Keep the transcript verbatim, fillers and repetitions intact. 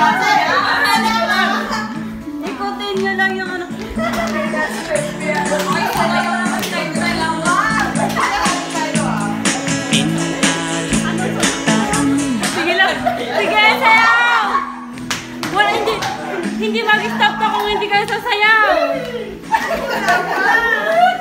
Ikutin nyo lang yung ano. Sige lang. Sige, sayaw! Wala, hindi. Hindi mag-stop ka kung hindi kayo sasayaw.